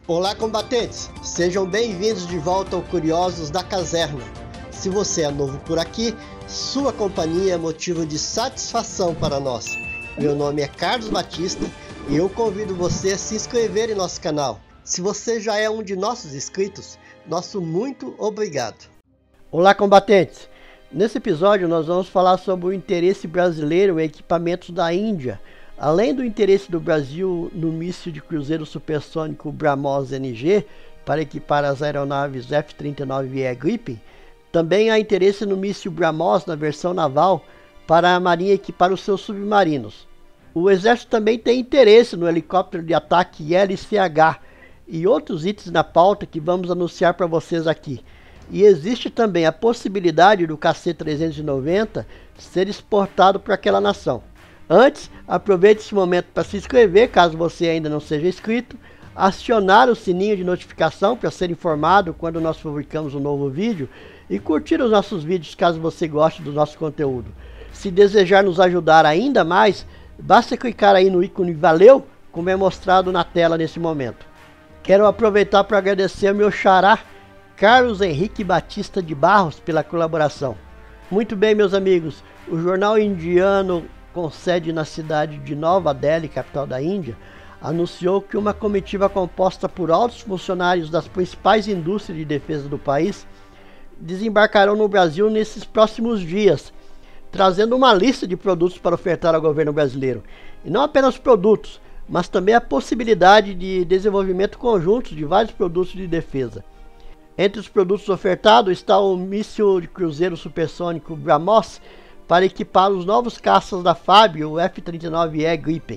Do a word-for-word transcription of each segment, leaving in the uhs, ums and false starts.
Olá, combatentes! Sejam bem-vindos de volta ao Curiosos da Caserna. Se você é novo por aqui, sua companhia é motivo de satisfação para nós. Meu nome é Carlos Batista e eu convido você a se inscrever em nosso canal. Se você já é um de nossos inscritos, nosso muito obrigado. Olá, combatentes! Nesse episódio nós vamos falar sobre o interesse brasileiro em equipamentos da Índia. Além do interesse do Brasil no míssil de cruzeiro supersônico BrahMos N G para equipar as aeronaves F trinta e nove E Gripen, também há interesse no míssil BrahMos na versão naval para a Marinha equipar os seus submarinos. O Exército também tem interesse no helicóptero de ataque L C H e outros itens na pauta que vamos anunciar para vocês aqui. E existe também a possibilidade do K C trezentos e noventa ser exportado para aquela nação. Antes, aproveite esse momento para se inscrever, caso você ainda não seja inscrito, acionar o sininho de notificação para ser informado quando nós publicamos um novo vídeo e curtir os nossos vídeos caso você goste do nosso conteúdo. Se desejar nos ajudar ainda mais, basta clicar aí no ícone Valeu, como é mostrado na tela nesse momento. Quero aproveitar para agradecer ao meu xará, Carlos Henrique Batista de Barros, pela colaboração. Muito bem, meus amigos, o jornal indiano com sede na cidade de Nova Delhi, capital da Índia, anunciou que uma comitiva composta por altos funcionários das principais indústrias de defesa do país desembarcarão no Brasil nesses próximos dias, trazendo uma lista de produtos para ofertar ao governo brasileiro. E não apenas produtos, mas também a possibilidade de desenvolvimento conjunto de vários produtos de defesa. Entre os produtos ofertados está o míssil de cruzeiro supersônico BrahMos, para equipar os novos caças da F A B, o F trinta e nove E Gripen.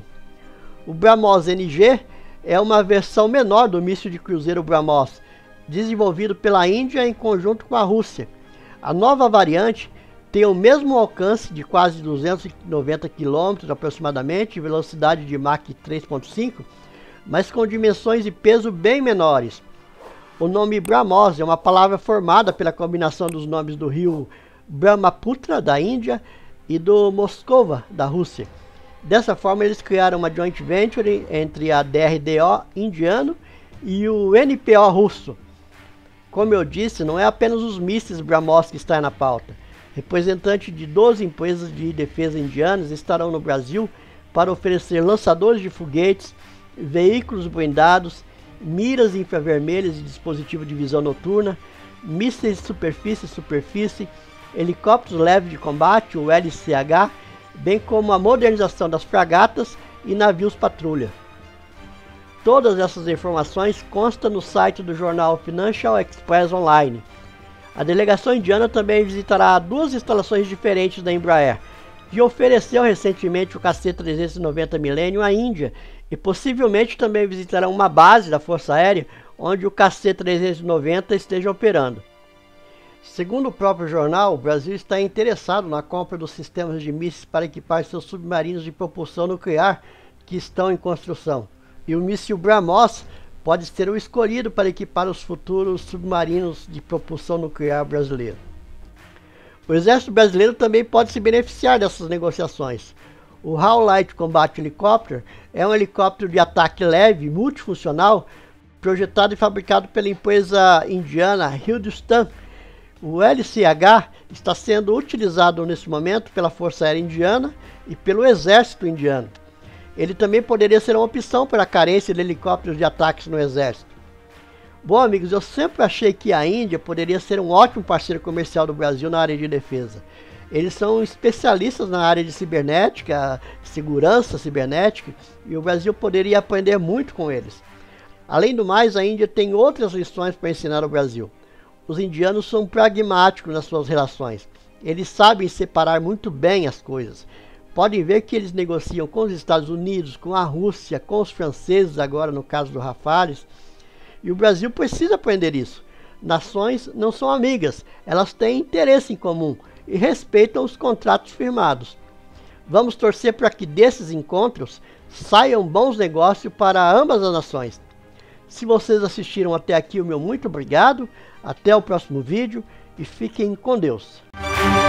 O BrahMos N G é uma versão menor do míssil de cruzeiro BrahMos, desenvolvido pela Índia em conjunto com a Rússia. A nova variante tem o mesmo alcance de quase duzentos e noventa quilômetros aproximadamente, velocidade de Mach três ponto cinco, mas com dimensões e peso bem menores. O nome BrahMos é uma palavra formada pela combinação dos nomes do rio Brahmaputra, da Índia, e do Moscova, da Rússia. Dessa forma, eles criaram uma joint venture entre a D R D O indiano e o N P O russo. Como eu disse, não é apenas os mísseis BrahMos que está na pauta. Representantes de doze empresas de defesa indianas estarão no Brasil para oferecer lançadores de foguetes, veículos blindados, miras infravermelhas e dispositivo de visão noturna, mísseis de superfície e superfície, helicópteros leves de combate, o L C H, bem como a modernização das fragatas e navios patrulha. Todas essas informações constam no site do jornal Financial Express Online. A delegação indiana também visitará duas instalações diferentes da Embraer, que ofereceu recentemente o K C trezentos e noventa Millennium à Índia, e possivelmente também visitará uma base da Força Aérea onde o K C trezentos e noventa esteja operando. Segundo o próprio jornal, o Brasil está interessado na compra dos sistemas de mísseis para equipar seus submarinos de propulsão nuclear que estão em construção. E o míssil BrahMos pode ser o escolhido para equipar os futuros submarinos de propulsão nuclear brasileiros. O Exército Brasileiro também pode se beneficiar dessas negociações. O H A L Light Combat Helicopter é um helicóptero de ataque leve multifuncional projetado e fabricado pela empresa indiana Hindustan. O L C H está sendo utilizado nesse momento pela Força Aérea Indiana e pelo Exército Indiano. Ele também poderia ser uma opção para a carência de helicópteros de ataques no Exército. Bom, amigos, eu sempre achei que a Índia poderia ser um ótimo parceiro comercial do Brasil na área de defesa. Eles são especialistas na área de cibernética, segurança cibernética, e o Brasil poderia aprender muito com eles. Além do mais, a Índia tem outras lições para ensinar ao Brasil. Os indianos são pragmáticos nas suas relações. Eles sabem separar muito bem as coisas. Podem ver que eles negociam com os Estados Unidos, com a Rússia, com os franceses, agora no caso do Rafales. E o Brasil precisa aprender isso. Nações não são amigas, elas têm interesse em comum e respeitam os contratos firmados. Vamos torcer para que desses encontros saiam bons negócios para ambas as nações. Se vocês assistiram até aqui, o meu muito obrigado. Até o próximo vídeo e fiquem com Deus.